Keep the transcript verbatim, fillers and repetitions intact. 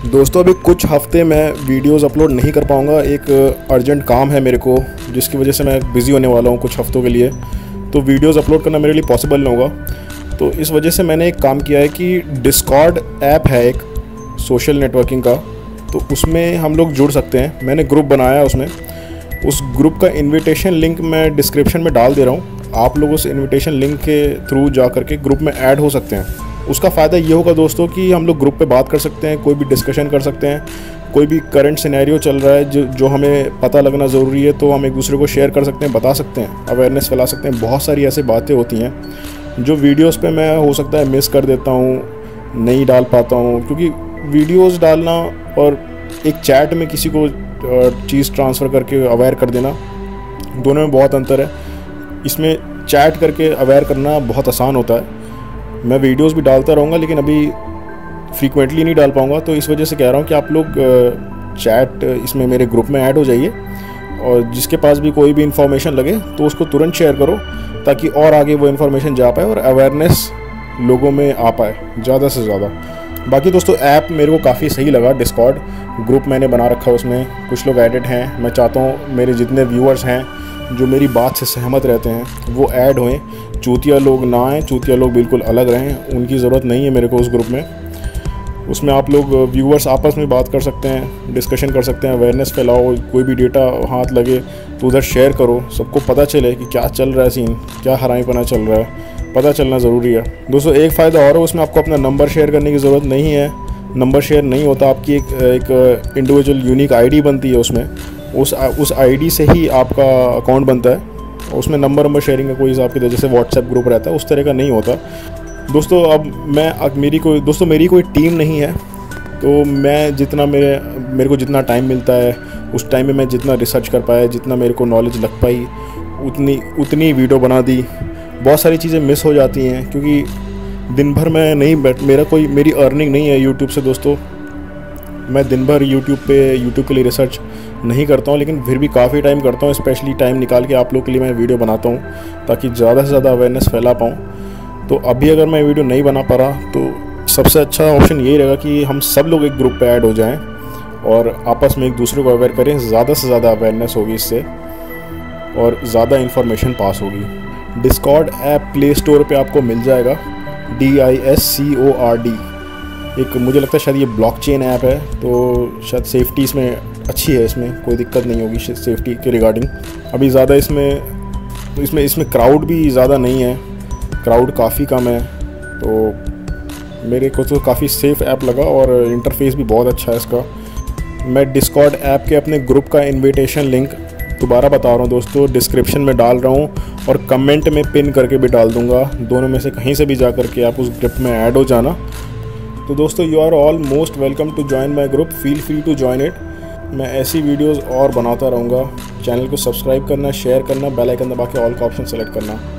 दोस्तों अभी कुछ हफ्ते मैं वीडियोस अपलोड नहीं कर पाऊँगा। एक अर्जेंट काम है मेरे को, जिसकी वजह से मैं बिज़ी होने वाला हूँ कुछ हफ्तों के लिए। तो वीडियोस अपलोड करना मेरे लिए पॉसिबल नहीं होगा। तो इस वजह से मैंने एक काम किया है कि डिस्कॉर्ड ऐप है एक सोशल नेटवर्किंग का, तो उसमें हम लोग जुड़ सकते हैं। मैंने ग्रुप बनाया है उसमें। उस ग्रुप का इन्विटेशन लिंक मैं डिस्क्रिप्शन में डाल दे रहा हूँ। आप लोग उस इन्विटेशन लिंक के थ्रू जा करके ग्रुप में ऐड हो सकते हैं। उसका फ़ायदा ये होगा दोस्तों कि हम लोग ग्रुप पे बात कर सकते हैं, कोई भी डिस्कशन कर सकते हैं। कोई भी करंट सिनेरियो चल रहा है जो जो हमें पता लगना ज़रूरी है, तो हम एक दूसरे को शेयर कर सकते हैं, बता सकते हैं, अवेयरनेस फैला सकते हैं। बहुत सारी ऐसी बातें होती हैं जो वीडियोस पे मैं हो सकता है मिस कर देता हूँ, नहीं डाल पाता हूँ, क्योंकि वीडियोस डालना और एक चैट में किसी को चीज़ ट्रांसफ़र करके अवेयर कर देना, दोनों में बहुत अंतर है। इसमें चैट करके अवेयर करना बहुत आसान होता है। मैं वीडियोस भी डालता रहूँगा, लेकिन अभी फ्रीक्वेंटली नहीं डाल पाऊँगा। तो इस वजह से कह रहा हूँ कि आप लोग चैट इसमें मेरे ग्रुप में ऐड हो जाइए, और जिसके पास भी कोई भी इन्फॉर्मेशन लगे तो उसको तुरंत शेयर करो, ताकि और आगे वो इन्फॉर्मेशन जा पाए और अवेयरनेस लोगों में आ पाए ज़्यादा से ज़्यादा। बाकी दोस्तों ऐप मेरे को काफ़ी सही लगा। डिस्कॉर्ड ग्रुप मैंने बना रखा है, उसमें कुछ लोग एडेड हैं। मैं चाहता हूँ मेरे जितने व्यूअर्स हैं जो मेरी बात से सहमत रहते हैं वो ऐड होएं। चूतिया लोग ना आएँ, चूतिया लोग बिल्कुल अलग रहें, उनकी ज़रूरत नहीं है मेरे को उस ग्रुप में। उसमें आप लोग व्यूअर्स आपस में बात कर सकते हैं, डिस्कशन कर सकते हैं, अवेयरनेस फैलाओ। कोई भी डेटा हाथ लगे तो उधर शेयर करो, सबको पता चले कि क्या चल रहा है, सीन क्या हरामीपना चल रहा है, पता चलना ज़रूरी है। दोस्तों एक फ़ायदा और है, उसमें आपको अपना नंबर शेयर करने की ज़रूरत नहीं है। नंबर शेयर नहीं होता, आपकी एक एक इंडिविजुअल यूनिक आईडी बनती है उसमें। उस उस आईडी से ही आपका अकाउंट बनता है। उसमें नंबर नंबर शेयरिंग का कोई हिसाब की, जैसे व्हाट्सएप ग्रुप रहता है उस तरह का नहीं होता दोस्तों। अब मैं अब मेरी कोई दोस्तों मेरी कोई टीम नहीं है, तो मैं जितना मेरे मेरे को जितना टाइम मिलता है उस टाइम में मैं जितना रिसर्च कर पाया, जितना मेरे को नॉलेज लग पाई, उतनी उतनी वीडियो बना दी। बहुत सारी चीज़ें मिस हो जाती हैं क्योंकि दिन भर मैं नहीं बैठ मेरा कोई मेरी अर्निंग नहीं है यूट्यूब से दोस्तों। मैं दिन भर यूट्यूब पे यूट्यूब के लिए रिसर्च नहीं करता हूँ, लेकिन फिर भी काफ़ी टाइम करता हूँ। स्पेशली टाइम निकाल के आप लोग के लिए मैं वीडियो बनाता हूँ, ताकि ज़्यादा से ज़्यादा अवेयरनेस फैला पाऊँ। तो अभी अगर मैं वीडियो नहीं बना पा रहा तो सबसे अच्छा ऑप्शन यही रहेगा कि हम सब लोग एक ग्रुप पे ऐड हो जाएं और आपस में एक दूसरे को अवेयर करें। ज़्यादा से ज़्यादा अवेयरनेस होगी इससे, और ज़्यादा इन्फॉर्मेशन पास होगी। डिस्कॉर्ड ऐप प्ले स्टोर पे आपको मिल जाएगा, D I S C O R D. एक मुझे लगता है शायद ये ब्लॉकचेन ऐप है, तो शायद सेफ्टी इसमें अच्छी है, इसमें कोई दिक्कत नहीं होगी सेफ्टी के रिगार्डिंग। अभी ज़्यादा इसमें इसमें इसमें क्राउड भी ज़्यादा नहीं है, क्राउड काफ़ी कम है, तो मेरे को तो काफ़ी सेफ़ ऐप लगा और इंटरफेस भी बहुत अच्छा है इसका। मैं डिस्कॉर्ड ऐप के अपने ग्रुप का इन्विटेशन लिंक दोबारा बता रहा हूँ दोस्तों, डिस्क्रिप्शन में डाल रहा हूँ और कमेंट में पिन करके भी डाल दूँगा। दोनों में से कहीं से भी जा करके आप उस ग्रुप में ऐड हो जाना। तो दोस्तों you are all most welcome to join my group, feel free to join it. मैं ऐसी वीडियोस और बनाता रहूँगा। चैनल को सब्सक्राइब करना, शेयर करना, बेल आइकन दबा के ऑल का ऑप्शन सेलेक्ट करना।